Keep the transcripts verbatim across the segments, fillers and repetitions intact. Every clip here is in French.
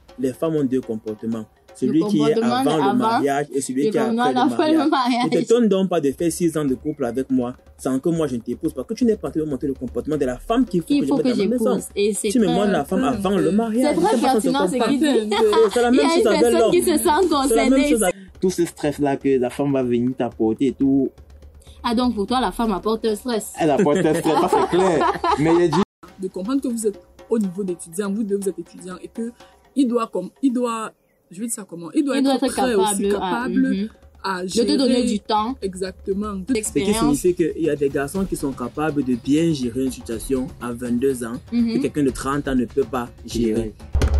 les femmes ont deux comportements. Celui qui est avant, avant le mariage et celui qui est après le mariage. Le mariage. Ne t'étonne donc pas de faire six ans de couple avec moi sans que moi je ne t'épouse, parce que tu n'es pas en train de montrer le comportement de la femme qu'il faut il que faut je mette que dans ma maison. Tu me montres la femme avant le mariage. C'est très pertinent ce qu'il dit. C'est la même chose avec l'homme. Qui se sent concernée. Tout ce stress-là que la femme va venir t'apporter et tout. Ah donc pour toi la femme apporte un stress. Elle apporte un stress, ça c'est clair. Mais il dit de comprendre que vous êtes au niveau d'étudiant, vous deux vous êtes étudiant et que il doit comme il doit je vais dire ça comment il doit, il être, doit être prêt capable, aussi, capable à, mm-hmm. à gérer. De te donner du temps. Exactement. Ce qui signifie qu'il y a des garçons qui sont capables de bien gérer une situation à vingt-deux ans mm-hmm. que quelqu'un de trente ans ne peut pas gérer.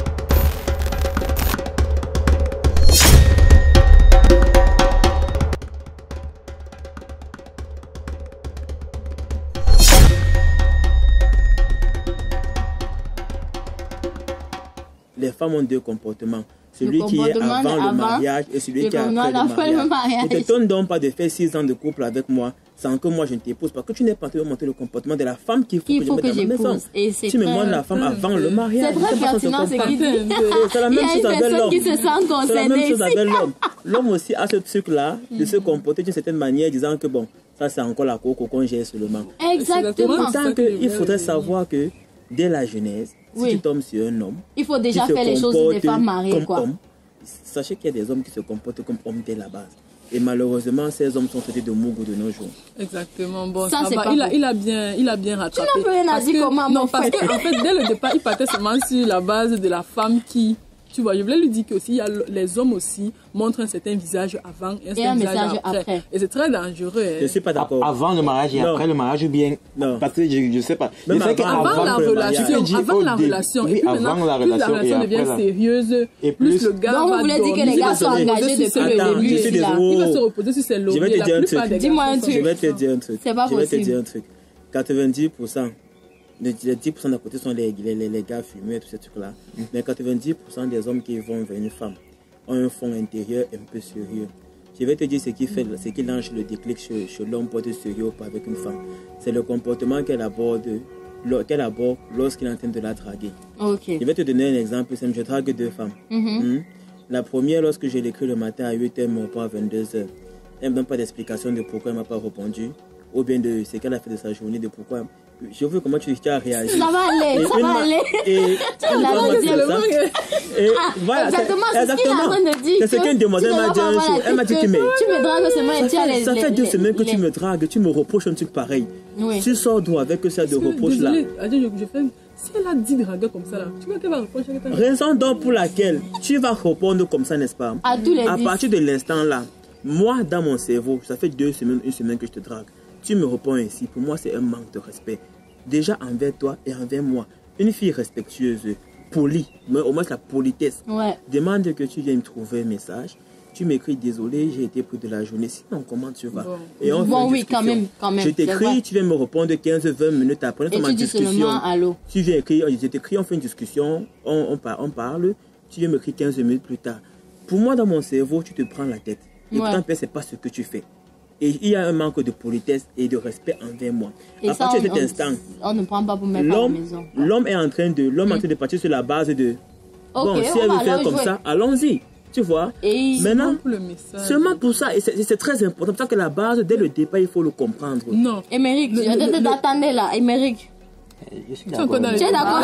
Les femmes ont deux comportements. Celui qui est avant, avant le mariage et celui qui est après le mariage. Ne t'étonne donc pas de faire six ans de couple avec moi sans que moi je ne t'épouse, parce que tu n'es pas en train de montrer le comportement de la femme qu'il faut, faut que je mette dans ma maison. Tu me montres la femme avant le mariage. C'est très pertinent ce qu'il dit. C'est la même chose avec l'homme. Qui se sent concernée. C'est la même chose avec l'homme. L'homme aussi a ce truc-là de se comporter d'une certaine manière, disant que bon, ça c'est encore la coco qu'on gère seulement. Exactement. Tant qu'il faudrait savoir que dès la jeunesse, si oui. tu tombes sur un homme, il faut déjà faire les choses des femmes mariées, quoi. Homme, sachez qu'il y a des hommes qui se comportent comme hommes dès la base. Et malheureusement, ces hommes sont traités de mougou de nos jours. Exactement. Bon, ça, ça va. Il a, il a bien, il a bien rattrapé. Tu n'as plus rien à dire comment. Non, parce qu'en fait, dès le départ, il partait seulement sur la base de la femme qui, tu vois, je voulais lui dire que aussi, il y a les hommes aussi montrent un certain visage avant et un certain et visage après. après. Et c'est très dangereux. Je ne suis pas d'accord. Avant le mariage et non. après le mariage, ou bien. Non. Parce que je ne sais pas. Même avant, avant, avant la relation. Avant la relation. Oui, et puis avant maintenant, la plus la relation devient la... sérieuse, et plus, plus le gars donc, va vous voulez dire que les gars sont engagés depuis le début. Il va se reposer sur ses lauriers. Je vais te dire un truc. Dis-moi un truc. Je vais te dire un truc. C'est pas possible. Je vais te dire un truc. quatre-vingt-dix pour cent. Les dix pour cent d'à côté sont les, les, les, les gars fumés et tous ces trucs-là. Mm. Mais quatre-vingt-dix pour cent des hommes qui vont vers une femme ont un fond intérieur un peu sérieux. Je vais te dire ce qui fait, ce qui lance le déclic chez, chez l'homme pour être sérieux ou pas avec une femme. C'est le comportement qu'elle aborde, qu'elle aborde lorsqu'il est en train de la draguer. Okay. Je vais te donner un exemple simple. Je drague deux femmes. Mm-hmm. Mm. La première, lorsque je l'écris le matin à huit heures, elle me répond à vingt-deux heures. Elle ne me donne pas d'explication de pourquoi elle ne m'a pas répondu. Ou bien de ce qu'elle a fait de sa journée, de pourquoi... Je veux comment tu, tu as réagi. Ça va aller, et ça va aller. Et voilà, exactement, c'est ce qu'il est en train de dire. C'est ce qu'elle demandait, elle m'a dit un jour. Elle m'a dit, tu me dragues seulement et tu as les... Ça fait deux semaines que tu me dragues, tu me reproches un truc pareil. Tu sors d'où avec ça de reproche-là? Je fais... Si elle a dit draguer comme ça, là, tu vois qu'elle va reprocher. Raison donc pour laquelle tu vas répondre comme ça, n'est-ce pas? À tous les À partir de l'instant là, moi, dans mon cerveau, ça fait deux semaines, une semaine que je te drague. Tu me réponds ainsi, pour moi c'est un manque de respect. Déjà envers toi et envers moi. Une fille respectueuse, polie, mais au moins la politesse. Ouais. Demande que tu viennes me trouver un message. Tu m'écris désolé, j'ai été pris de la journée. Sinon, comment tu vas? Bon, et on bon oui, quand même, quand même. Je t'écris, tu viens me répondre quinze à vingt minutes après. Et tu dis seulement allô. Tu viens écrire, je t'écris, on fait une discussion, on, on, parle, on parle. Tu viens m'écrire quinze minutes plus tard. Pour moi, dans mon cerveau, tu te prends la tête. Et ouais. pourtant, c'est pas ce que tu fais. Et il y a un manque de politesse et de respect envers moi. Et à ça, partir on, de cet instant, on ne prend pas pour mettre à la maison. L'homme est en train de, l'homme mm. est en train de partir sur la base de, bon, okay, si elle veut faire comme jouer. ça, allons-y. Tu vois. Et maintenant, pour le message. Seulement pour ça, et c'est très important. Pour ça que la base, dès le départ, il faut le comprendre. Non. Émeric, je t'attendais là, Émeric. Je suis d'accord. Tu es d'accord?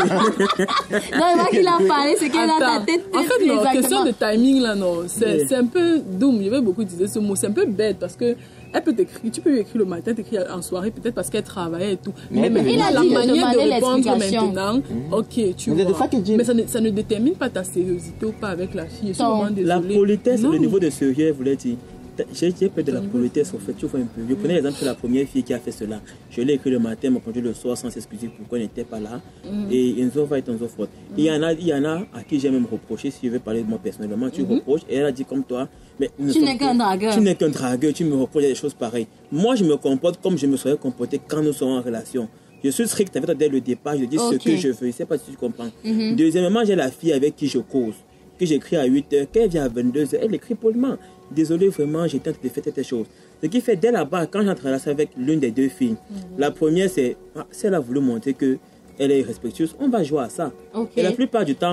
Non, moi qui l'a parlé, c'est qu'elle a ta tête. En fait, non, question de timing là, non. C'est oui. un peu doom. Je vais beaucoup utiliser ce mot. C'est un peu bête parce que elle peut t'écrire, tu peux lui écrire le matin, t'écrire en soirée, peut-être parce qu'elle travaillait et tout. Mais, mais, mais il a la dit manière de, de répondre maintenant, mmh. ok, tu mais vois. De mais ça ne, ça ne détermine pas ta sériosité ou pas avec la fille. Je suis vraiment désolée. La politesse, non. le niveau de sérieux, vous voulez dire. J'ai peur de la politesse, en fait, tu vois un peu. Je prenais l'exemple de la première fille qui a fait cela. Je l'ai écrit le matin, m'a répondu le soir sans s'excuser pourquoi elle n'était pas là. Mm. Et une autre va être une autre faute. Mm. Il y en a, il y en a à qui j'ai même reproché, si je veux parler de moi personnellement, tu mm-hmm. reproches, et elle a dit comme toi, mais tu n'es qu'un dragueur. Tu n'es qu'un dragueur, tu me reproches des choses pareilles. Moi, je me comporte comme je me serais comporté quand nous sommes en relation. Je suis strict avec toi dès le départ, je dis okay. ce que je veux, je ne sais pas si tu comprends. Mm-hmm. Deuxièmement, j'ai la fille avec qui je cause, que j'écris à huit heures, qu'elle vient à vingt-deux heures, elle écrit poliment. Désolé, vraiment, j'ai tenté de faire telle chose. Ce qui fait, dès là-bas, quand j'entre là avec l'une des deux filles, mm-hmm. la première, c'est, ah, si elle a voulu montrer qu'elle est respectueuse, on va jouer à ça. Okay. Et la plupart du temps,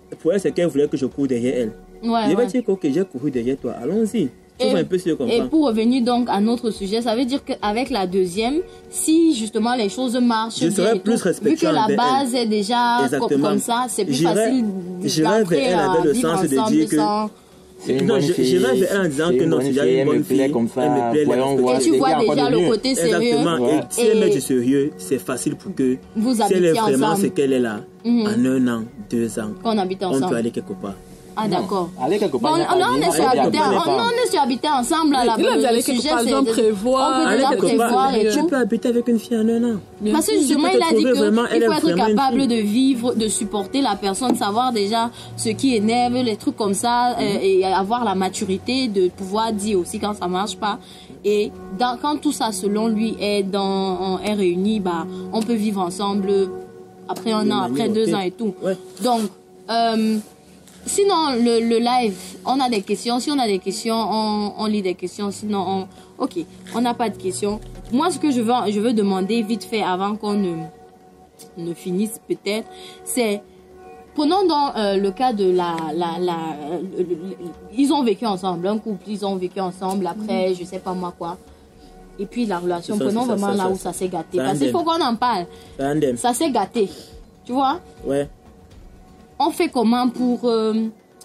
pour elle, c'est qu'elle voulait que je cours derrière elle. Ouais, je vais ouais. dire que okay, j'ai couru derrière toi, allons-y. Tu vois un peu si je comprends. Et pour revenir donc à notre sujet, ça veut dire qu'avec la deuxième, si justement les choses marchent je bien, serais plus tout, respectueux vu que la base elle. est déjà comme, comme ça, c'est plus facile d'entrer à vivre ensemble sans... Non, j'irais vers elle en disant que non, c'est déjà une bonne fille, comme ça, elle me plaît, et tu vois déjà le côté sérieux. Exactement, ouais. et si elle met du sérieux, c'est facile pour que vous si elle est vraiment ensemble. ce qu'elle est là, mm-hmm. en un an, deux ans, on habite ensemble. On peut aller quelque part. Ah d'accord. Allez quelque part. Bon, on, on est sur habiter, on, on est sur habiter ensemble là. Là, vous allez quelque part, on prévoit. On peut déjà prévoir et tout. Tu peux habiter avec une fille en un an. Parce que justement, il a dit qu'il faut être capable de vivre, de supporter la personne, savoir déjà ce qui énerve, les trucs comme ça, mm-hmm. et avoir la maturité de pouvoir dire aussi quand ça marche pas. Et dans, quand tout ça, selon lui, est, dans, est réuni, bah, on peut vivre ensemble après un an, après deux okay. ans et tout. Ouais. Donc, euh, sinon, le, le live, on a des questions. Si on a des questions, on, on lit des questions. Sinon, on... ok, on n'a pas de questions. Moi, ce que je veux, je veux demander vite fait avant qu'on ne, ne finisse peut-être, c'est... Prenons dans euh, le cas de la... la, la euh, le, le, ils ont vécu ensemble, un couple, ils ont vécu ensemble. Après, mmh. je sais pas moi quoi. Et puis la relation, ça, prenons ça, vraiment ça, là ça, où ça s'est gâté. Parce qu'il faut qu'on en parle. Ça s'est gâté. Tu vois? Ouais. On fait comment pour euh,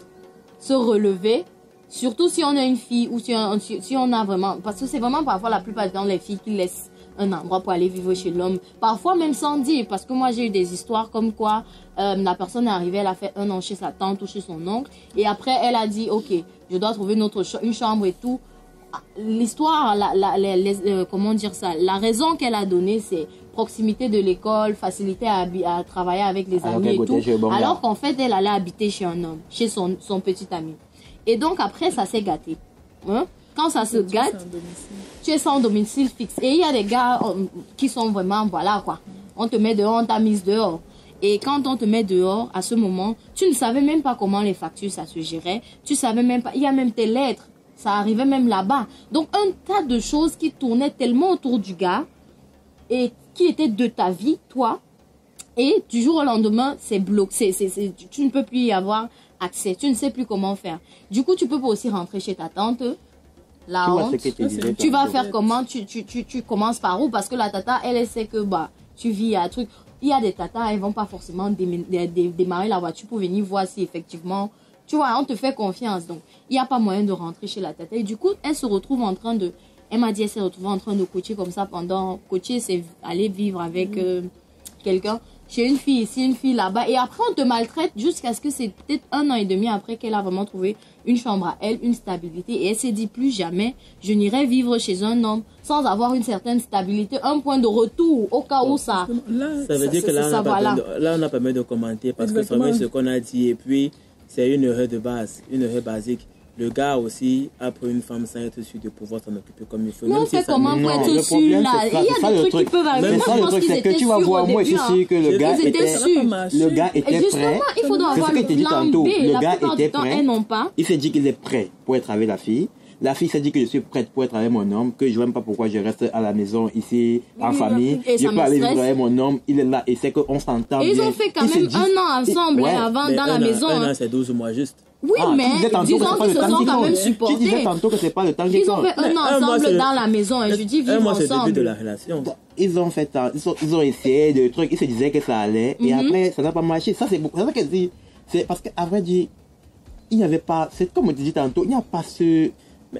se relever, surtout si on a une fille ou si on, si on a vraiment... Parce que c'est vraiment parfois la plupart du temps les filles qui laissent un endroit pour aller vivre chez l'homme. Parfois même sans dire, parce que moi j'ai eu des histoires comme quoi euh, la personne est arrivée, elle a fait un an chez sa tante ou chez son oncle et après elle a dit ok, je dois trouver une, autre ch une chambre et tout. L'histoire, la, la, les, les, euh, comment dire ça, la raison qu'elle a donnée c'est proximité de l'école, facilité à, à travailler avec les alors amis et tout, bon alors qu'en fait elle allait habiter chez un homme, chez son, son petit ami. Et donc après ça s'est gâté. Hein? Quand ça se tu gâte, tu es sans domicile fixe. Et il y a des gars euh, qui sont vraiment, voilà quoi, on te met dehors, on t'a mise dehors. Et quand on te met dehors, à ce moment, tu ne savais même pas comment les factures ça se gérait, tu savais même pas, il y a même tes lettres, ça arrivait même là-bas. Donc un tas de choses qui tournaient tellement autour du gars et qui étaient de ta vie, toi, et du jour au lendemain, c'est bloqué, c'est, c'est, tu, tu ne peux plus y avoir accès, tu ne sais plus comment faire. Du coup, tu peux pas aussi rentrer chez ta tante. La tu honte, disais, tu vas faire comment, tu, tu, tu, tu commences par où? Parce que la tata, elle, elle sait que bah, tu vis à un truc. Il y a des tatas, elles vont pas forcément dé dé dé démarrer la voiture pour venir voir si effectivement, tu vois, on te fait confiance. Donc, il n'y a pas moyen de rentrer chez la tata. Et du coup, elle se retrouve en train de, elle m'a dit, elle s'est retrouvée en train de coacher comme ça pendant, coacher, c'est aller vivre avec euh, quelqu'un. Chez une fille ici, une fille là-bas. Et après, on te maltraite jusqu'à ce que c'est peut-être un an et demi après qu'elle a vraiment trouvé une chambre à elle, une stabilité. Et elle s'est dit, plus jamais, je n'irai vivre chez un homme sans avoir une certaine stabilité, un point de retour au cas où ça... Là, ça veut dire que là, on ça, voilà. de, là, on n'a pas besoin de commenter parce Exactement. que c'est ce qu'on a dit. Et puis, c'est une erreur de base, une erreur basique. Le gars aussi a pris une femme sans être sûr de pouvoir s'en occuper comme il faut. Non, c'est comment pour être sûr là. Il y a des trucs qui peuvent arriver. Mais ça, le truc, c'est que tu vas voir, moi, je suis sûr que le gars était le gars était prêt. Il faudra avoir le plan B. Le gars était prêt. Il s'est dit qu'il est prêt pour être avec la fille. La fille s'est dit que je suis prête pour être avec mon homme, que je ne vois même pas pourquoi je reste à la maison ici, en famille. Je peux aller vivre avec mon homme, il est là et c'est qu'on s'entend bien. Ils ont fait quand même un an ensemble avant dans la maison. Un an, c'est douze mois juste. Oui, ah, mais disons qu'ils se sont quand même supportés. Tu disais tantôt que c'est pas le temps Ils ont fait un an ensemble dans la maison et je dis vivre ensemble. C'est le début de la relation. Ils ont fait, ils ont, ils ont essayé de trucs, ils se disaient que ça allait et mm-hmm. après ça n'a pas marché. Ça c'est ça qu'elle dit. C'est parce qu'à vrai dire, il n'y avait pas, c'est comme on dit tantôt, il n'y a pas ce...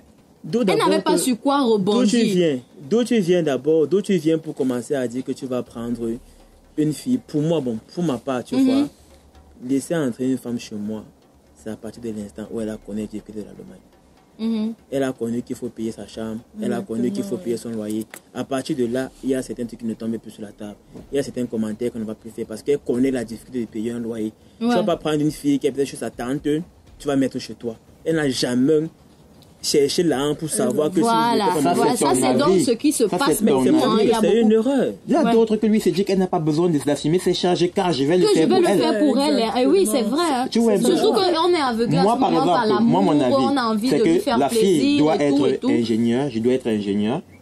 Elle n'avait pas su quoi rebondir. D'où tu viens, d'où tu viens d'abord, d'où tu viens pour commencer à dire que tu vas prendre une fille. Pour moi, bon, pour ma part, tu mm-hmm. vois, laisser entrer une femme chez moi, c'est à partir de l'instant où elle a connu qu'il y a de l'Allemagne. Mm-hmm. Elle a connu qu'il faut payer sa chambre, mm-hmm. elle a connu qu'il faut payer son loyer. À partir de là, il y a certains trucs qui ne tombent plus sur la table. Il y a certains commentaires qu'on ne va plus faire parce qu'elle connaît la difficulté de payer un loyer. Ouais. Tu ne vas pas prendre une fille qui est peut-être chez sa tante, tu vas mettre chez toi. Elle n'a jamais cherché là pour savoir que voilà. si ça, voilà. ça c'est donc ce qui se ça, passe maintenant. C'est une erreur. Il y a ouais. d'autres que lui s'est dit qu'elle n'a pas besoin d'assumer ses charges car je vais que le faire je vais pour le elle. faire pour elle. Et oui, c'est vrai. Hein. Tu vois, surtout qu'on est aveuglé à ce moment par l'amour, on a envie de lui faire la plaisir. fille doit et être tout, et tout. ingénieure, je dois être ingénieur.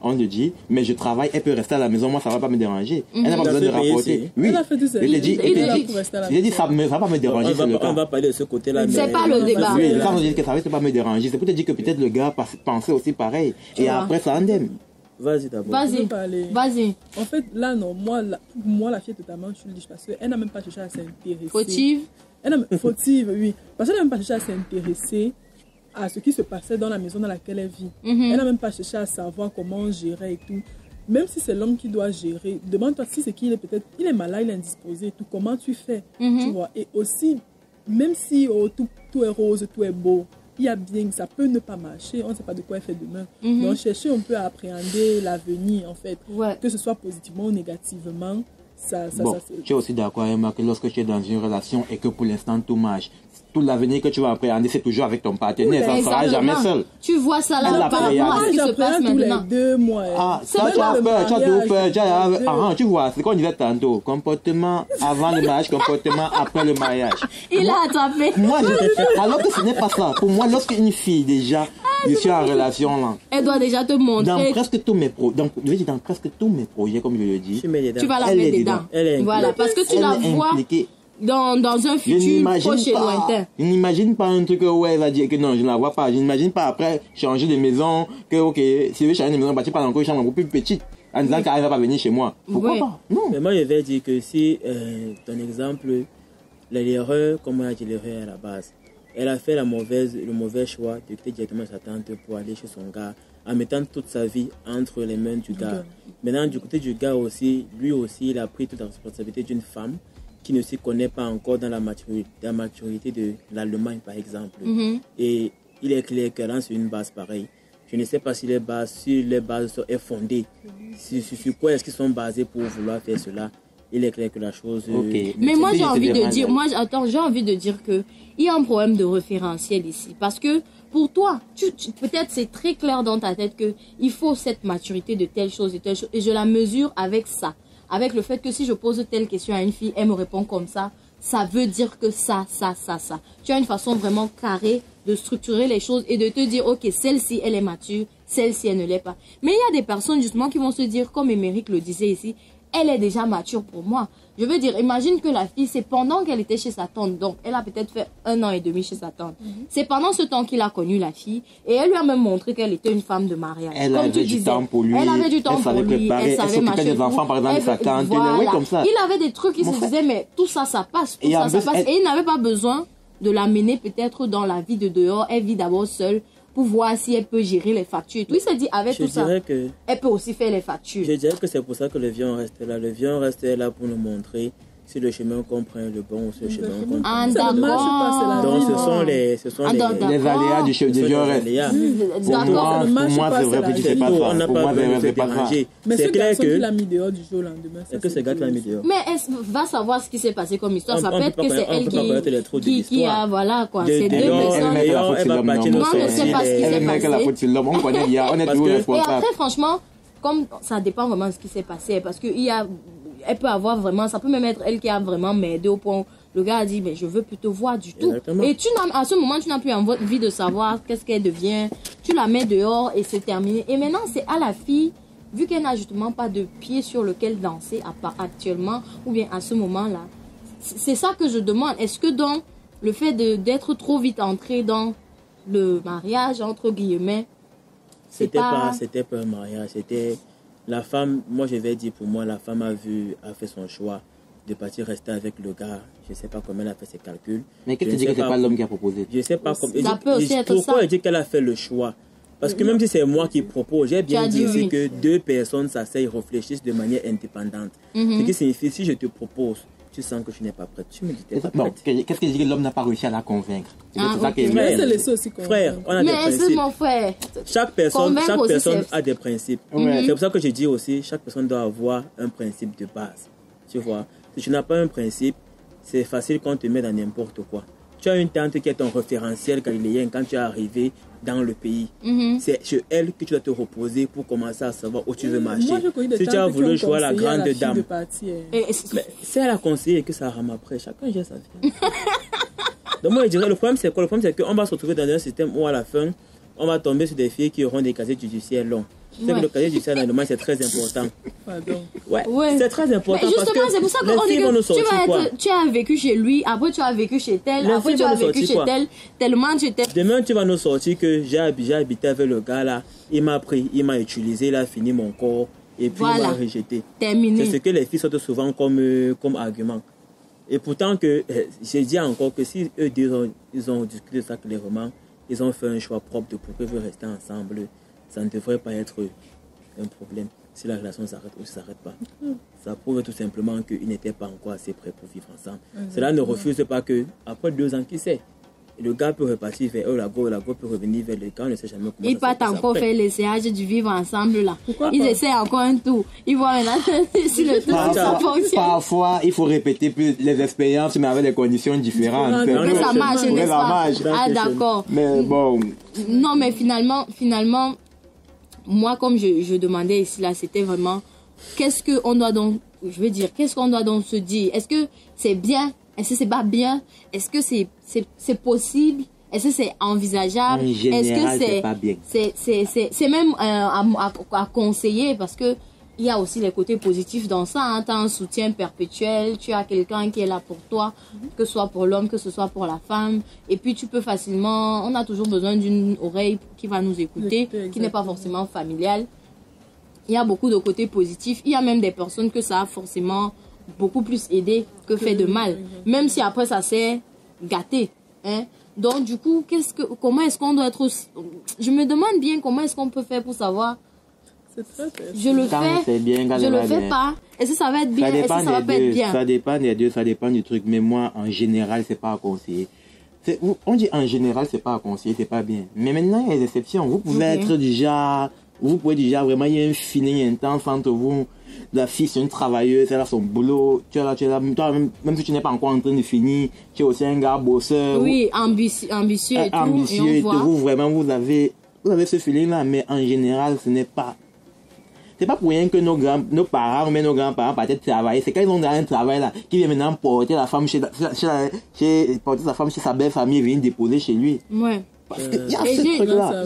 on te dit, mais je travaille, elle peut rester à la maison, moi ça va pas me déranger. Mhm. Elle n'a pas besoin de rapporter. Oui. Elle a fait tout ça. Il te dit, Il- il- il te il- dit, il- rester à la il te dit, maison. ça ne va pas me déranger, On c'est le va, cas. on va parler de ce côté-là. C'est mais- pas le débat. Oui, là. quand on dit que ça ne va pas me déranger, c'est pour te dire que peut-être le gars pensait aussi pareil. Tu Et vois. après, ça indemne. Vas-y d'abord. Je Vas-y, veux parler. vas-y. En fait, là, non, moi, la, moi, la fille est totalement chuldish parce qu'elle n'a même pas cherché à s'intéresser. Fautive. Elle n'a, fautive, oui. Parce qu'elle n'a même pas cherché à s'intéresser à ce qui se passait dans la maison dans laquelle elle vit. Mhm. Elle n'a même pas cherché à savoir comment gérer et tout. Même si c'est l'homme qui doit gérer, demande-toi si c'est qu'il est peut-être, il est malade, il est indisposé et tout, comment tu fais, Mhm. tu vois. Et aussi, même si oh, tout, tout est rose, tout est beau, il y a bien, ça peut ne pas marcher, on ne sait pas de quoi elle fait demain. Mhm. Donc, chercher un peu à appréhender l'avenir, en fait, Ouais. que ce soit positivement ou négativement. Ça, ça, Bon, ça, c'est- tu es aussi d'accord avec moi que lorsque tu es dans une relation et que pour l'instant tout marche, tout l'avenir que tu vas appréhender, c'est toujours avec ton partenaire, ça ne sera jamais seul. Tu vois ça Elle là l'a par fait, rapport à ce qui se passe j'apprends tous les maintenant. deux mois. Ah, C'est ça, même tu as le peur, tu as mariage, tout peur, tu as... les deux. Ah, tu vois, c'est ce qu'on disait tantôt, comportement avant le mariage, comportement après le mariage. Il a attrapé. Moi, je... alors que ce n'est pas ça. Pour moi, lorsqu'une fille, déjà, je suis en relation là, Elle doit déjà te dans montrer. presque tous mes projets, dans, je veux dire, dans presque tous mes projets, comme je le dis, Tu mets les dents. Tu vas la Elle mettre est dedans. dedans. Elle est Voilà, parce que tu elle la est vois impliquée. dans, dans un Je futur n'imagine proche et pas, lointain. je n'imagine pas un truc où elle va dire que non, je ne la vois pas. Je n'imagine pas après changer de maison, que ok, si je veux changer de maison, bah, tu parles encore une chambre beaucoup plus petite, en disant qu'elle ne va pas venir chez moi. Pourquoi Oui. pas? Non. Mais moi, je vais dire que si, euh, ton exemple, l'erreur, comme on a dit l'erreur à la base, elle a fait la mauvaise, le mauvais choix de quitter directement sa tante pour aller chez son gars, en mettant toute sa vie entre les mains du gars. Maintenant, du côté du gars aussi, lui aussi, il a pris toute la responsabilité d'une femme qui ne s'y connaît pas encore dans la maturité, dans la maturité de l'Allemagne, par exemple. Mhm. Et il est clair que là, sur une base pareille, je ne sais pas si les bases, si les bases sont fondées, sur, sur, sur quoi est-ce qu'ils sont basés pour vouloir faire cela. Il est clair que la chose... euh, Ok. Mais moi, j'ai C'est envie de vraiment dire, mal. moi, attends, j'ai envie de dire que il y a un problème de référentiel ici. Parce que pour toi, tu, tu- peut-être c'est très clair dans ta tête que il faut cette maturité de telle chose et telle chose. Et je la mesure avec ça. Avec le fait que si je pose telle question à une fille, elle me répond comme ça. Ça veut dire que ça, ça, ça, ça. Tu as une façon vraiment carrée de structurer les choses et de te dire, ok, celle-ci, elle est mature, celle-ci, elle ne l'est pas. Mais il y a des personnes, justement, qui vont se dire, comme Émeric le disait ici, elle est déjà mature pour moi. Je veux dire, imagine que la fille, c'est pendant qu'elle était chez sa tante, donc elle a peut-être fait un an et demi chez sa tante. Mhm. C'est pendant ce temps qu'il a connu la fille et elle lui a même montré qu'elle était une femme de mariage. Elle Comme avait tu du disais, temps pour lui, Elle avait du temps elle pour savait lui, préparer, elle elle savait s'occupait machin des tout. enfants, par exemple, de Elle- sa tante, voilà. oui, comme ça. Il avait des trucs, il Mon se frère- disait, mais tout ça, ça passe, tout Et ça, en ça plus, passe. elle- Et il n'avait pas besoin de l'amener peut-être dans la vie de dehors. Elle vit d'abord seule pour voir si elle peut gérer les factures et tout. Il s'est dit, avec Je tout ça, dirais que... elle peut aussi faire les factures. Je dirais que c'est pour ça que le vieux reste là. Le vieux reste là pour nous montrer si le chemin qu'on prend est le bon ou si le chemin qu'on prend. Ah, Ça ne marche pas, c'est la d'accord. Donc vie. ce sont les, ce sont Ah, les, d'accord. Les aléas du chef ce de sont vieux les reste. aléas. Pour D'accord. moi, Ça ne pour marche moi, pas, c'est c'est vrai la que vie. c'est pas On ça. n'a Pour pas moi, besoin de se c'est pas ça. déranger. Mais C'est ce clair garçon qui que... l'a mis dehors du jour au lendemain, ça, C'est que c'est ce gars qui l'a mis autre dehors. Mais est-ce va savoir ce qui s'est passé comme histoire. On- Ça on peut peut être pas que c'est connaître- on elle peut pas connaître les qui, trous de qui, qui l'histoire. a, voilà quoi. De- C'est de deux l'or, personnes. elle D'ailleurs, elle va partir non, nos Moi, je sais pas ce qui s'est Elle met que la passé. faute sur l'homme, on connaît bien, on est Parce toujours que- Et responsable. après, franchement, comme ça dépend vraiment de ce qui s'est passé, parce que il y a, elle peut avoir vraiment, ça peut même être elle qui a vraiment m'aidé au point où le gars a dit, mais je veux plus te voir du tout. Exactement. Et tu n'as, à ce moment, tu n'as plus envie de savoir qu'est-ce qu'elle devient. Tu la mets dehors et c'est terminé. Et maintenant, c'est à la fille, vu qu'elle n'a justement pas de pied sur lequel danser à part actuellement, ou bien à ce moment-là. C'est ça que je demande. Est-ce que dans le fait de, d'être trop vite entré dans le mariage, entre guillemets, c'est C'était pas... pas, c'était pas un mariage, c'était la femme. Moi, je vais dire pour moi, la femme a vu, a fait son choix de partir rester avec le gars. Je sais pas comment elle a fait ses calculs. Mais qu'est-ce Je que tu dis ne que sais c'est pas l'homme qui a proposé? Je sais pas comment. Ça peut aussi être pourquoi ça. elle dit qu'elle a fait le choix? Parce que même si c'est moi qui propose, j'ai bien as dit dit aussi oui. que deux personnes s'asseyent, réfléchissent de manière indépendante. Mhm. Ce qui signifie, si je te propose, tu sens que tu n'es pas prête, tu me dis que tu n'es pas Bon, prête. qu'est-ce que je dis que l'homme n'a pas réussi à la convaincre? C'est Ah, ça ok. qui est Mais Frère, c'est laissé aussi qu'on- Frère, on a des Mais c'est principes. mon frère. Chaque personne, Convaincre chaque aussi, personne c'est- a des principes. Ouais. C'est pour ça que je dis aussi, chaque personne doit avoir un principe de base. Tu vois, si tu n'as pas un principe, c'est facile qu'on te met dans n'importe quoi. Tu as une tante qui est ton référentiel galiléen quand tu es arrivé dans le pays. Mhm. C'est sur elle que tu dois te reposer pour commencer à savoir où tu veux marcher. Moi, je connais des Si tu as tantes qui ont voulu jouer à la conseillé grande fille de dame, partir. Et- mais c'est à la conseiller que ça rame après. Chacun gère sa vie. Donc moi je dirais, le problème c'est quoi? Le problème c'est qu'on va se retrouver dans un système où à la fin, on va tomber sur des filles qui auront des casiers judiciaires longs. C'est ouais. que le casier judiciaire, normalement, c'est très important. Pardon. Ouais, ouais. c'est très important. Mais justement, c'est pour ça qu'on dit que tu, vas être, tu as vécu chez lui, après tu as vécu chez tel, les après tu as vécu chez quoi? tel, tellement tu t'es... Demain, tu vas nous sortir que j'ai habité avec le gars là, il m'a pris, il m'a utilisé, il a fini mon corps, et puis voilà. Il m'a rejeté. Terminé. C'est ce que les filles sortent souvent comme, euh, comme argument. Et pourtant, que euh, j'ai dit encore que si eux deux ont, ils ont discuté de ça clairement, ils ont fait un choix propre de pourquoi ils veulent rester ensemble, ça ne devrait pas être un problème. Si la relation s'arrête ou ne s'arrête pas. Mm. Ça prouve tout simplement qu'ils n'étaient pas encore assez prêts pour vivre ensemble. Mm. Cela ne refuse pas que, après deux ans, qui sait, le gars peut repartir vers eux, la go, la go peut revenir vers le gars, on ne sait jamais comment. Ils partent encore faire l'essayage du vivre ensemble là. Pourquoi ils pas? Essaient encore un tour. Ils voient maintenant si le tour ça fonctionne. Parfois, il faut répéter plus les expériences, mais avec des conditions différentes. Mais ça marche, n'est-ce pas? Ah d'accord. Mais bon. Non, mais finalement, finalement, moi comme je, je demandais ici là, c'était vraiment, qu'est-ce que on doit donc, je veux dire, qu'est-ce qu'on doit donc se dire? Est-ce que c'est bien? Est-ce que c'est pas bien? Est-ce que c'est c'est c'est possible? Est-ce que c'est envisageable? En général, est-ce que c'est pas bien? C'est c'est c'est c'est même euh, à, à, à conseiller parce que il y a aussi les côtés positifs dans ça. Hein. Tu as un soutien perpétuel, tu as quelqu'un qui est là pour toi, que ce soit pour l'homme, que ce soit pour la femme. Et puis tu peux facilement, on a toujours besoin d'une oreille qui va nous écouter, qui n'est pas forcément familiale. Il y a beaucoup de côtés positifs. Il y a même des personnes que ça a forcément beaucoup plus aidé que fait de mal, même si après ça s'est gâté, hein. Donc du coup, qu'est-ce que, comment est-ce qu'on doit être aussi... Je me demande bien comment est-ce qu'on peut faire pour savoir. C'est très je le quand fais, bien, je le fais bien. Pas. Est-ce que ça va être bien? Est-ce que ça va pas être bien? Ça dépend des deux, ça dépend du truc. Mais moi, en général, c'est pas à conseiller. On dit en général, c'est pas à conseiller, c'est pas bien. Mais maintenant, il y a des exceptions. Vous pouvez okay. être déjà, vous pouvez déjà vraiment, il y a un feeling intense entre vous. La fille, c'est une travailleuse, elle a son boulot. Tu es là, tu es là, toi, même, même si tu n'es pas encore en train de finir, tu es aussi un gars bosseur. Oui, ambici ambitieux et tout. Ambitieux et, et tout. Vous, vraiment, vous avez, vous avez ce feeling-là, mais en général, ce n'est pas. C'est pas pour rien que nos grands, nos parents ou même nos grands-parents partaient travailler. C'est quand ils ont un travail là, qui vient maintenant porter la femme chez, chez, chez, porter sa femme chez sa belle famille et venir déposer chez lui. Ouais. Parce qu'il y a ce truc-là.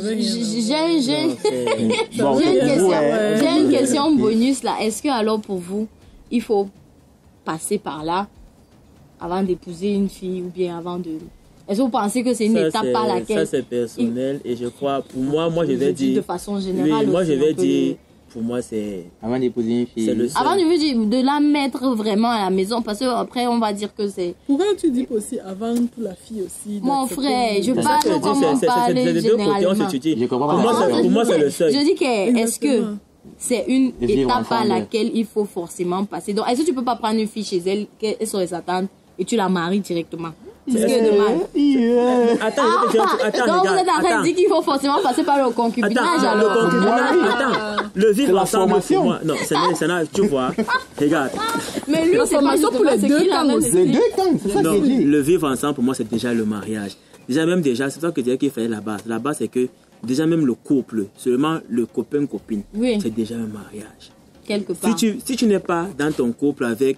J'ai une question bonus là. Est-ce que alors pour vous, il faut passer par là avant d'épouser une fille ou bien avant de... Est-ce que vous pensez que c'est une ça, étape par laquelle... Ça c'est personnel il... et je crois, pour moi, moi je vais je dire... De façon générale. Oui, moi je vais dire... Pour moi, c'est... Avant d'épouser une fille. Avant de, dire, de la mettre vraiment à la maison, parce qu'après, on va dire que c'est... Pourquoi tu dis aussi avant pour la fille aussi? Mon frère, je parle comme on parlait généralement. Pour moi, c'est le seul. Je dis que, est-ce que c'est une étape à laquelle il faut forcément passer? Donc, est-ce que tu peux pas prendre une fille chez elle, qu'elle soit sa tante, et tu la maries directement? C'est ce que demande. Yeah. Attends, ah, attends, donc vous êtes en train de dire qu'il faut forcément passer par le concubinage. Attends, alors. Le concubinage, attends. Le vivre ensemble pour moi. Non, c'est là, tu vois. Regarde. Mais lui, c'est pas pour les deux camps aussi. Les deux camps, c'est ça qu'il dit. Le vivre ensemble pour moi, c'est déjà le mariage. Déjà, même déjà, c'est ça que je disais qu'il fallait la base. La base, c'est que déjà, même le couple, seulement le copain-copine, oui. C'est déjà un mariage. Quelque part. Si tu, si tu n'es pas dans ton couple avec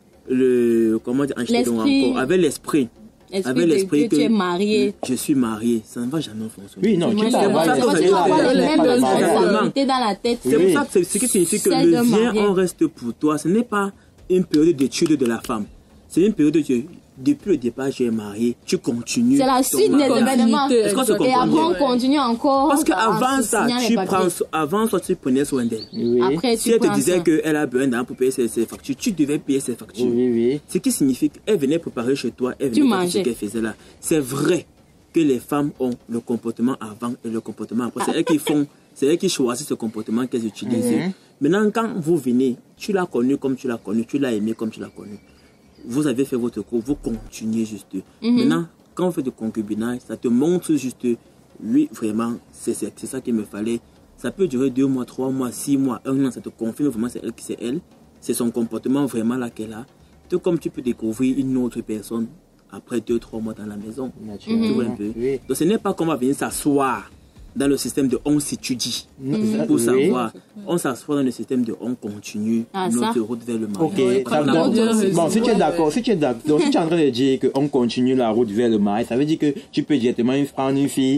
le. Comment dire, encore, avec l'esprit. Avec l'esprit que, que tu es marié. Je suis marié, ça ne va jamais fonctionner. Oui, non, tu vas avoir les mêmes responsabilités dans la tête. C'est pour ça que ce qui signifie que le bien, on reste pour toi. Ce n'est pas une période d'étude de la femme. C'est une période de... Depuis le départ, tu es marié, tu continues. C'est la suite des événements. Et après, on continue encore. Parce qu'avant ça, tu prends, avant ça, tu prenais soin d'elle. Oui. Après, si elle te disait qu'elle a besoin d'un pour payer ses, ses factures, tu devais payer ses factures. Oui, oui. Ce qui signifie qu'elle venait préparer chez toi, elle venait faire ce qu'elle faisait là. C'est vrai que les femmes ont le comportement avant et le comportement après. C'est elles qui font, c'est elles qui choisissent ce comportement qu'elles utilisent. Mm-hmm. Maintenant, quand vous venez, tu l'as connu comme tu l'as connu, tu l'as aimé comme tu l'as connu. Vous avez fait votre cours, vous continuez juste. Mm-hmm. Maintenant, quand on fait du concubinage, ça te montre juste, oui, vraiment, c'est ça qu'il me fallait. Ça peut durer deux mois, trois mois, six mois, un an, ça te confirme vraiment c'est elle qui c'est elle. C'est son comportement vraiment là qu'elle a. Tout comme tu peux découvrir une autre personne après deux, trois mois dans la maison. Mm-hmm. Tu vois un peu. Oui. Donc ce n'est pas qu'on va venir s'asseoir dans le système de on s'étudie mmh. pour savoir. Oui. On s'assoit dans le système de on continue ah, notre ça? route vers le mariage. Ok, oui, ça, donc, bon, si tu es d'accord, si tu es d'accord, donc si tu es en train de dire qu'on continue la route vers le mariage, ça veut dire que tu peux directement prendre une fille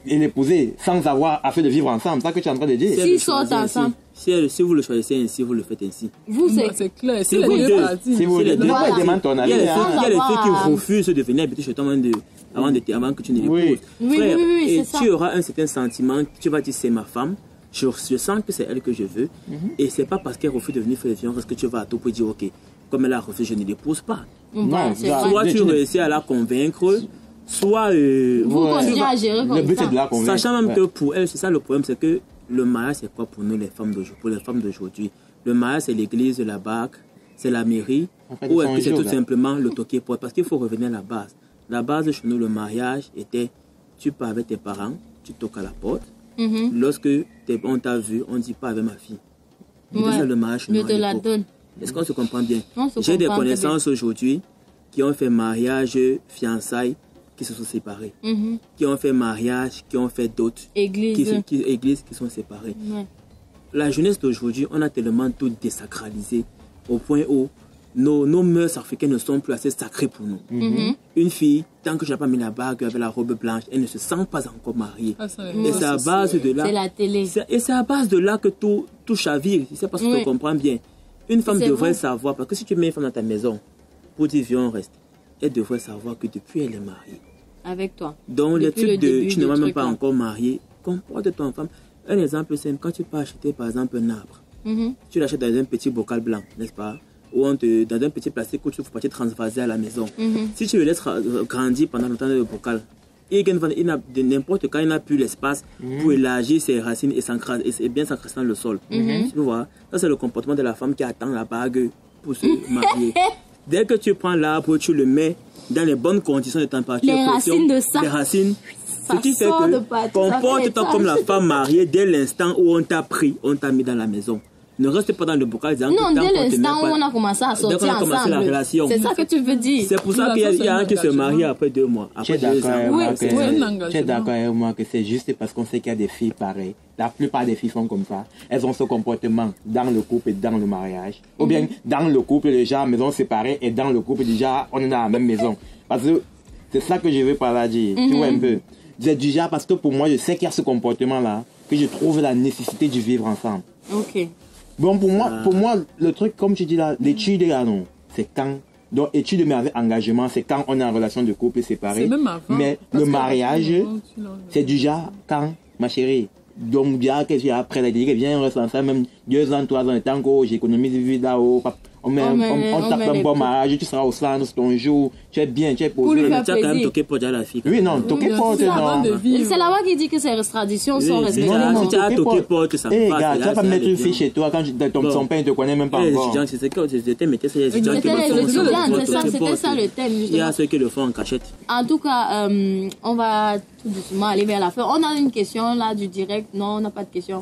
et l'épouser sans avoir affaire de vivre ensemble. C'est ça que tu es en train de dire. S'ils sortent ensemble. Si, elle, si vous le choisissez ainsi, vous le faites ainsi. Vous, c'est clair. C'est les deux. Si vous les deux, voilà. demande ton avis. Il y a les hein. filles qui refusent de venir habiter chez toi avant, de, avant, de, avant que tu ne l'épouses. Oui. Oui, Frère, oui, oui, oui, et c'est ça. tu auras un certain sentiment, tu vas dire c'est ma femme, je, je sens que c'est elle que je veux, mm-hmm. et c'est pas parce qu'elle refuse de venir faire les violences que tu vas à tout pour dire ok, comme elle a refusé, je ne l'épouse pas. Non, soit tu réussis à la convaincre, soit euh, vous ouais. continuez à gérer comme le but ça. C'est de la convaincre. Sachant même ouais. que pour elle, c'est ça le problème, c'est que le mariage c'est quoi pour nous les femmes d'aujourd'hui, pour les femmes d'aujourd'hui. Le mariage c'est l'église, la bague, c'est la mairie, en fait, ou est-ce que c'est tout là. simplement le toqué pour parce qu'il faut revenir à la base. La base chez nous, le mariage était tu pars avec tes parents, tu toques à la porte. Mm-hmm. Lorsque on t'a vu, on ne dit pas avec ma fille. Ouais. C'est le mariage. Je te la donne. Est-ce qu'on se comprend bien? Se J'ai comprend des connaissances aujourd'hui qui ont fait mariage, fiançailles, qui se sont séparés. Mm-hmm. Qui ont fait mariage, qui ont fait d'autres. Église. Qui, qui, églises qui sont séparées. Ouais. La jeunesse d'aujourd'hui, on a tellement tout désacralisé au point où nos, nos mœurs africaines ne sont plus assez sacrées pour nous. Mm-hmm. Une fille, tant que je n'ai pas mis la bague avec la robe blanche, elle ne se sent pas encore mariée. Ah, et c'est à base de là. C'est la télé. Et c'est à base de là que tout, tout chavire. C'est parce que oui. tu comprends bien. Une femme devrait bon. savoir, parce que si tu mets une femme dans ta maison, pour dire viens, on reste, elle devrait savoir que depuis elle est mariée. Avec toi. Donc le truc de tu ne m'as même pas là. encore mariée, comporte-toi en femme. Un exemple simple, quand tu peux acheter par exemple un arbre, mm-hmm. tu l'achètes dans un petit bocal blanc, n'est-ce pas? Ou on te, dans un petit plastique où tu faut partir transvaser à la maison. Mm-hmm. Si tu le laisses grandir pendant longtemps dans le bocal, il n'a n'importe quand il n'a plus l'espace mm-hmm. pour élargir ses racines et, et, et bien s'encrasser dans le sol. Mm-hmm. Tu vois, ça c'est le comportement de la femme qui attend la bague pour se marier. Dès que tu prends l'arbre, tu le mets dans les bonnes conditions de température, les racines de ça. Les racines. Ça Ce qui fait que comporte-toi comme la femme mariée dès l'instant où on t'a pris, on t'a mis dans la maison. Ne reste pas dans le bocal. Non, dès l'instant où on a commencé à sortir ensemble. Commencé la relation. C'est ça que tu veux dire. C'est pour ça qu'il y a, y a un qui se marie après deux mois. Tu es d'accord avec moi que, oui, d'accord avec moi que c'est juste parce qu'on sait qu'il y a des filles pareilles. La plupart des filles sont comme ça. Elles ont ce comportement dans le couple et dans le mariage. Mm-hmm. Ou bien dans le couple déjà maison séparée et dans le couple déjà on est dans la même maison. Parce que c'est ça que je veux par là dire. Mm-hmm. Tu vois un peu. C'est du genre parce que pour moi je sais qu'il y a ce comportement là que je trouve la nécessité de vivre ensemble. Ok. Bon, pour moi, pour moi, le truc, comme tu dis là, l'étude là, non, c'est quand. Donc, étude mais avec engagement, c'est quand on est en relation de couple séparé. C'est même avant. Mais le mariage, c'est du genre quand, ma chérie. Donc, bien, qu'est-ce qu'il y a après la télé, viens, on reste ensemble, même deux ans, trois ans, tant que j'économise vie là-haut. On, met, on, on, on tape un bon mariage, tu seras au centre ton jour, tu es bien, tu es posé. Tu as quand même toqué pour dire à la fille. Oui, non, toqué porte, non. C'est là-bas qui dit que ces extraditions sont respectées. Non, non, tu as toqué porte, ça me passe. Tu vas pas mettre une fille chez toi quand son père ne te connaît même pas encore. Les étudiants, c'était mais c'est les étudiants qui le font. C'était ça le thème. Il y a ceux qui le font en cachette. En tout cas, on va tout doucement aller vers la fin. On a une question là du direct. Non, on n'a pas de question.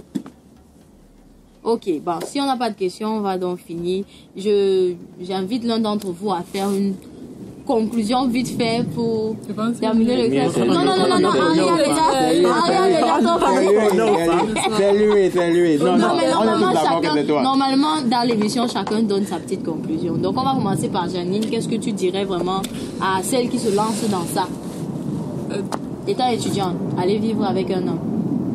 Ok, bon, si on n'a pas de questions, on va donc finir. Je, j'invite l'un d'entre vous à faire une conclusion vite fait pour terminer le classe. Non, non, non, non, non, Ariel est là. Ariel est là. C'est lui, c'est lui. Non, non, mais normalement, chacun, normalement, dans l'émission, chacun donne sa petite conclusion. Donc, on va commencer par Janine. Qu'est-ce que tu dirais vraiment à celle qui se lance dans ça? Étant étudiante, aller vivre avec un homme.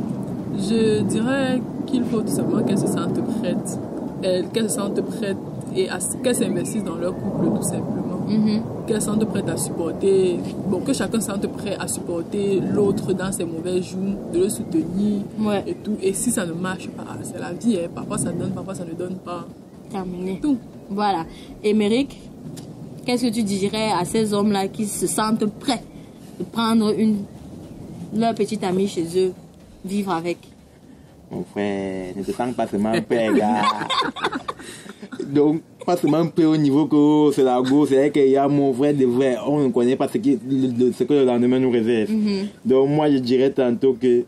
Je dirais qu'il faut tout simplement qu'elles se sentent prêtes, qu'elles se sentent prêtes et qu'elles s'investissent dans leur couple tout simplement. Mm-hmm. Qu'elles se sentent prêtes à supporter, bon, que chacun se sente prêt à supporter l'autre dans ses mauvais jours, de le soutenir ouais. et tout. Et si ça ne marche pas, c'est la vie, hein. Parfois ça donne, parfois ça ne donne pas. Terminé. Tout. Voilà. Émeric, qu'est-ce que tu dirais à ces hommes-là qui se sentent prêts de prendre une, leur petite amie chez eux, vivre avec? Mon frère, ne te sens pas seulement prêt, gars. Donc, pas seulement prêt au niveau que c'est la go, c'est vrai qu'il y a mon frère de vrai, on ne connaît pas ce, qui, le, ce que le lendemain nous réserve. Mm-hmm. Donc, moi, je dirais tantôt que,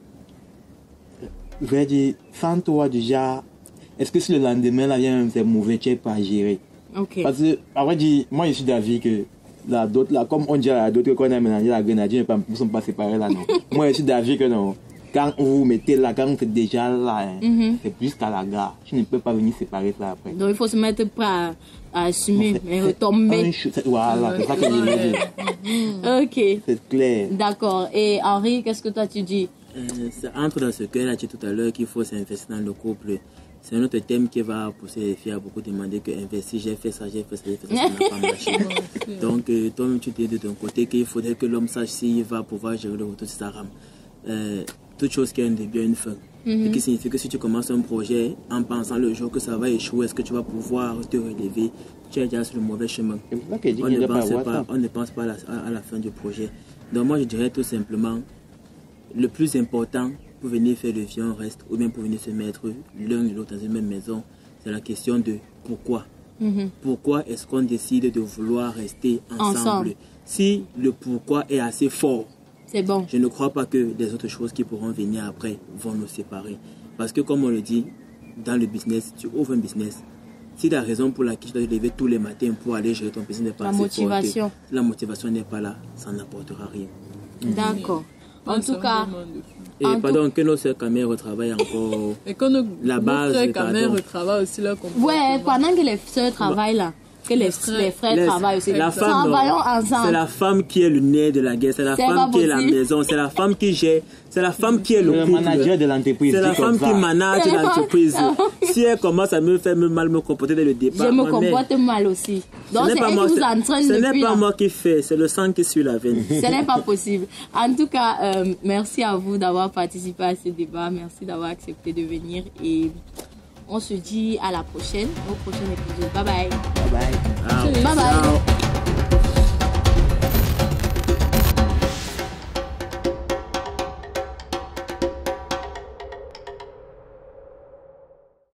je vais dire, sans toi déjà, est-ce que si le lendemain, là, vient, c'est mauvais, tu n'es pas à gérer? Okay. Parce que, après, dire, moi, je suis d'avis que, la dot, là, comme on dit à la dot, qu'on a mélangé la grenadier, nous ne sommes pas séparés là, non. Moi, je suis d'avis que non. Quand vous vous mettez là, quand vous êtes déjà là, hein, mm-hmm. c'est jusqu'à la gare. Tu ne peux pas venir séparer ça après. Donc il faut se mettre prêt à, à assumer et retomber. Voilà, c'est ça que je veux dire. Ok. C'est clair. D'accord. Et Henri, qu'est-ce que toi tu dis? euh, Ça entre dans ce qu'elle a dit tout à l'heure, qu'il faut s'investir dans le couple. C'est un autre thème qui va pousser les filles à beaucoup demander que investir, j'ai fait ça, j'ai fait ça, j'ai fait ça, ça n'a pas marché. Donc, euh, toi tu dis de ton côté qu'il faudrait que l'homme sache s'il va pouvoir gérer le retour de sa rame. Euh, toute chose qui a un début a une fin. Mm-hmm. Ce qui signifie que si tu commences un projet en pensant le jour que ça va échouer, est-ce que tu vas pouvoir te relever, tu es déjà sur le mauvais chemin. On ne, pense pas, on ne pense pas à la, à la fin du projet. Donc moi je dirais tout simplement, le plus important pour venir faire le vieux reste, ou bien pour venir se mettre l'un et l'autre dans une même maison, c'est la question de pourquoi. Mm-hmm. Pourquoi est-ce qu'on décide de vouloir rester ensemble, ensemble. Si le pourquoi est assez fort, c'est bon. Je ne crois pas que les autres choses qui pourront venir après vont nous séparer. Parce que comme on le dit, dans le business, tu ouvres un business. Si la raison pour laquelle tu dois te lever tous les matins pour aller gérer ton business n'est pas la assez motivation. forte, la motivation n'est pas là, ça n'apportera rien. D'accord. En tout cas... Et en pardon, tout... que nos sœurs Camères retravaillent encore. Et que nos, la base. Nos sœurs Camères retravaillent aussi leur comportement. Ouais, pendant que les sœurs travaillent là. Que les, les frères, les frères les, travaillent aussi. La femme, travaillons ensemble. C'est la femme qui est le nez de la guerre. C'est la femme qui est la maison. C'est la femme qui gère. C'est la femme qui est le, le couple. manager de l'entreprise. C'est la femme qui manage l'entreprise. Si elle commence à me faire mal me comporter dès le départ. Je me comporte mère, mal aussi. Donc c'est elle moi, qui vous entraîne Ce n'est pas là. moi qui fais, c'est le sang qui suit la veine. Ce n'est pas possible. En tout cas, euh, merci à vous d'avoir participé à ce débat. Merci d'avoir accepté de venir et on se dit à la prochaine, au prochain épisode. Bye bye. Bye bye. Bye bye.